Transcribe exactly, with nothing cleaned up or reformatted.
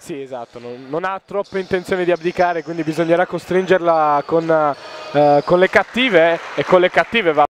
Sì, esatto, non, non ha troppe intenzioni di abdicare, quindi bisognerà costringerla con, uh, con le cattive e con le cattive va